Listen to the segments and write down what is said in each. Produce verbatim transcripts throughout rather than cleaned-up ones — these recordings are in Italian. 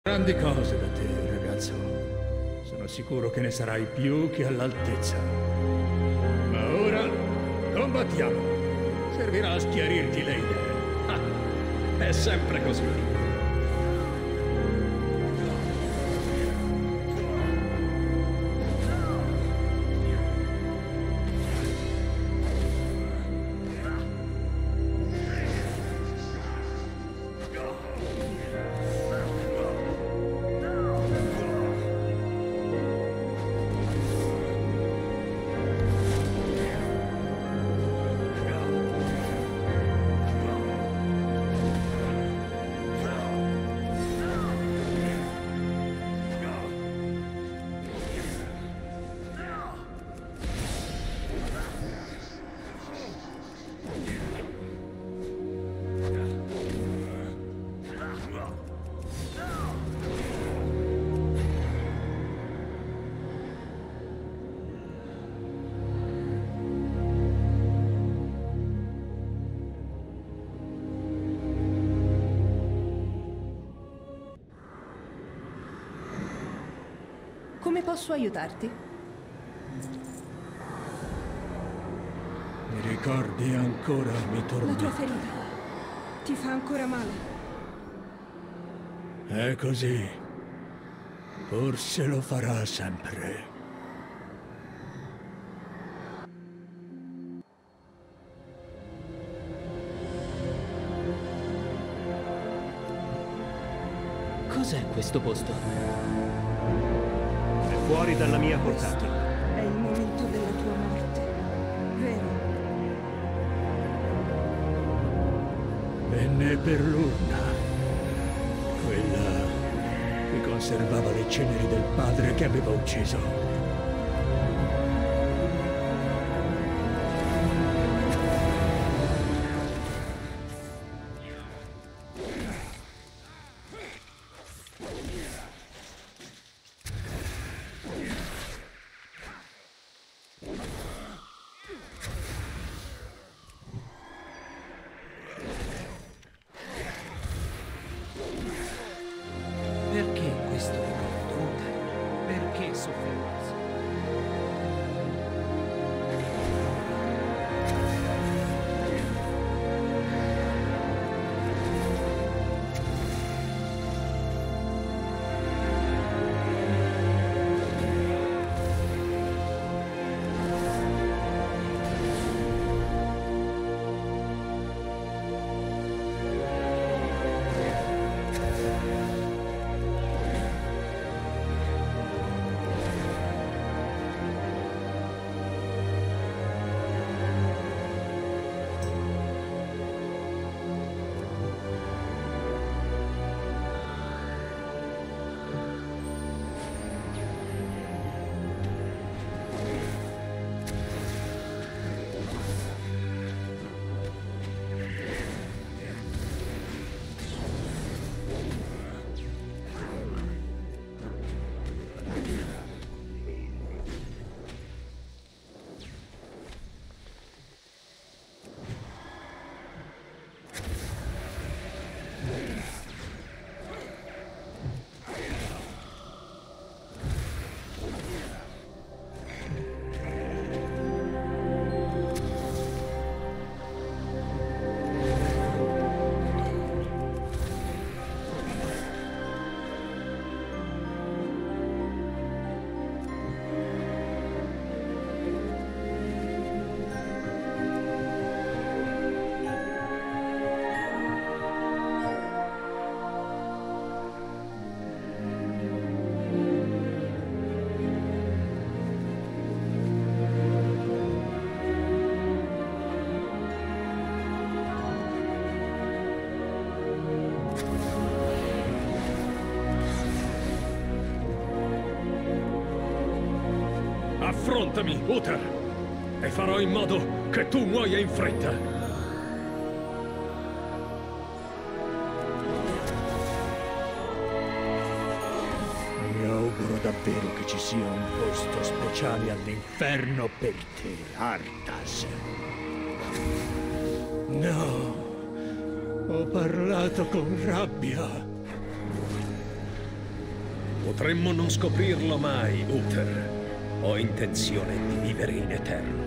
Grandi cose da te, ragazzo. Sono sicuro che ne sarai più che all'altezza. Ma ora combattiamo. Servirà a schiarirti le idee. Ah, è sempre così. Come posso aiutarti? Mi ricordi ancora, mi tormenta. La tua ferita ti fa ancora male. È così. Forse lo farà sempre. Cos'è questo posto? Fuori dalla mia portata. Questo è il momento della tua morte, vero? Venne per l'urna. Quella che conservava le ceneri del padre che aveva ucciso. Perché questo ricordo? Perché soffermarsi? Affrontami, Uther, e farò in modo che tu muoia in fretta. Mi auguro davvero che ci sia un posto speciale all'inferno per te, Arthas. No, ho parlato con rabbia. Potremmo non scoprirlo mai, Uther. Ho intenzione di vivere in eterno.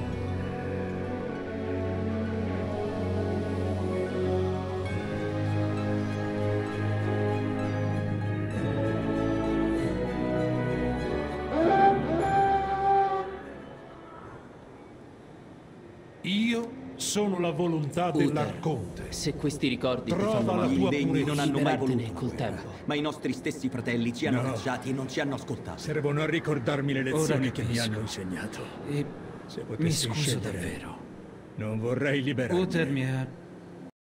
Io sono la volontà dell'Arconte. Se questi ricordi ti Trova fanno la male, tua I degni purezza. non hanno mai liberatene voluto col la guerra, tempo. ma i nostri stessi fratelli ci hanno No. lasciati e non ci hanno ascoltato. Servono a ricordarmi le lezioni che mi capisco. hanno insegnato. E Se mi potessi scuso scegliere, davvero. non vorrei liberarmi. Uther mi ha